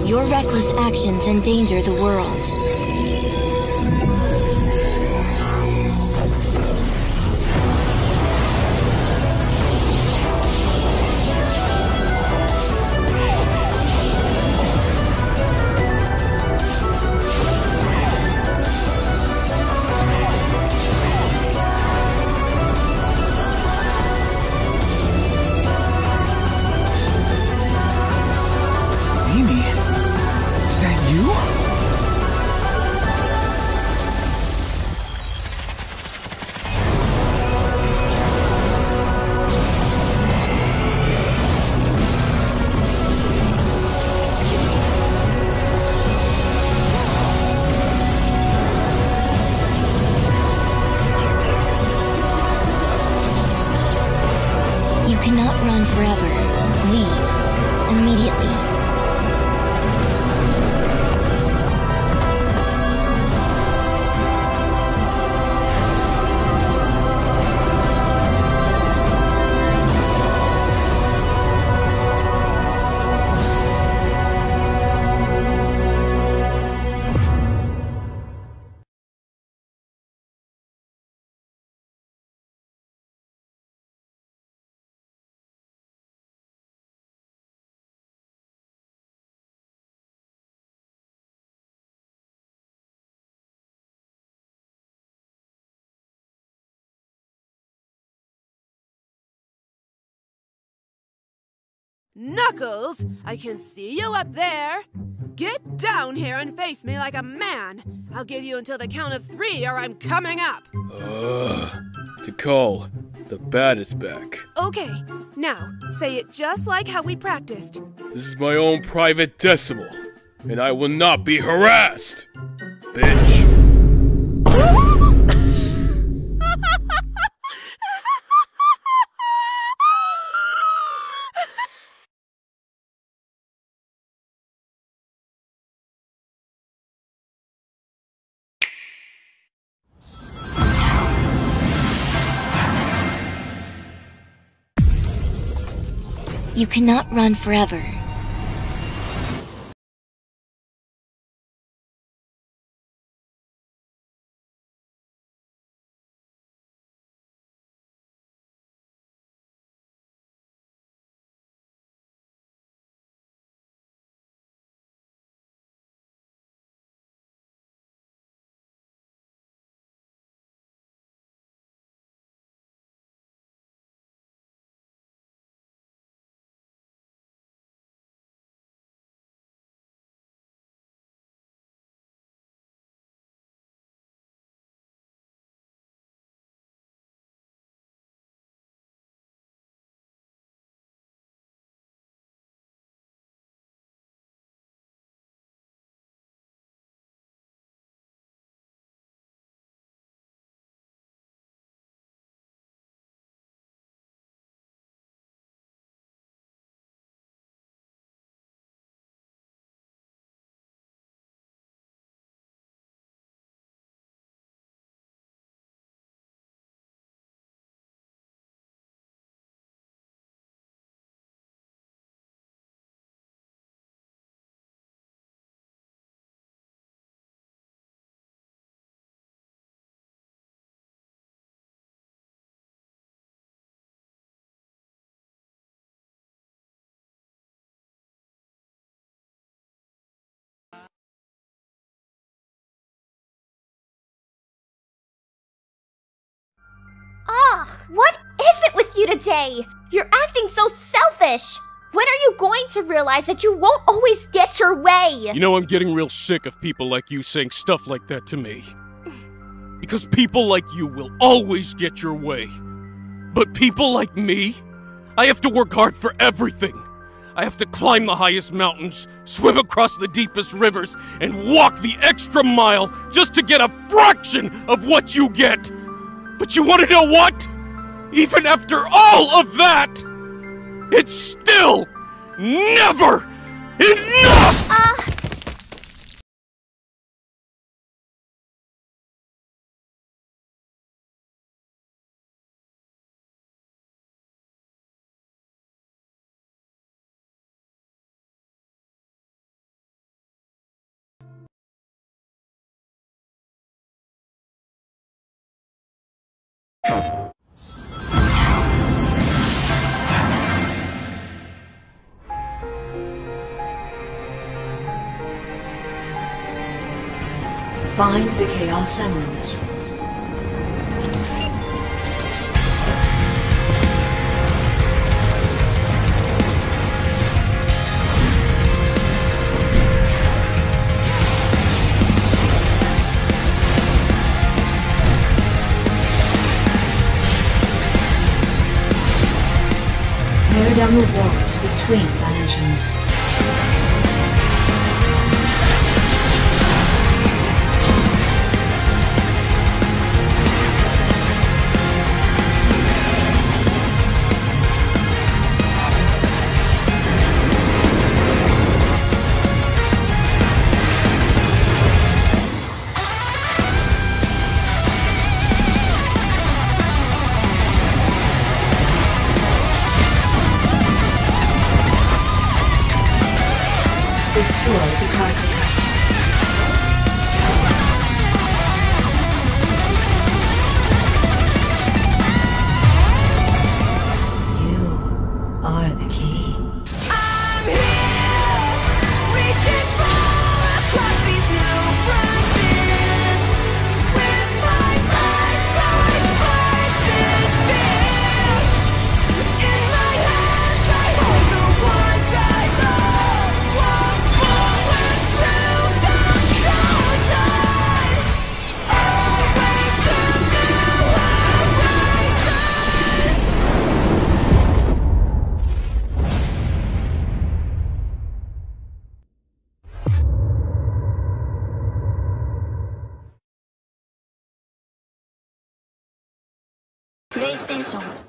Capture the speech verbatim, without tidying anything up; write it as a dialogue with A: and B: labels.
A: Your reckless actions endanger the world. You cannot run forever. Leave. Immediately.
B: Knuckles, I can see you up there. Get down here and face me like a man. I'll give you until the count of three or I'm coming up.
C: Ugh. Tikal, the bat is back.
B: Okay, now say it just like how we practiced.
C: This is my own private decimal, and I will not be harassed, bitch.
A: You cannot run forever.
D: Ugh, what is it with you today? You're acting so selfish. When are you going to realize that you won't always get your way?
E: You know, I'm getting real sick of people like you saying stuff like that to me. Because people like you will always get your way. But people like me, I have to work hard for everything. I have to climb the highest mountains, swim across the deepest rivers, and walk the extra mile just to get a fraction of what you get. But you want to know what? Even after all of that, it's still never enough!
D: Uh...
F: Find the Chaos Emeralds. Tear down the walls between dimensions. Destroy the cartridge. You are the key.
G: I'm here, reaching far across these new frontiers. With my life, life, life is filled. In my hands, I hold the ones I love. Walk forward through the showtime. Away from new horizons.
A: PlayStation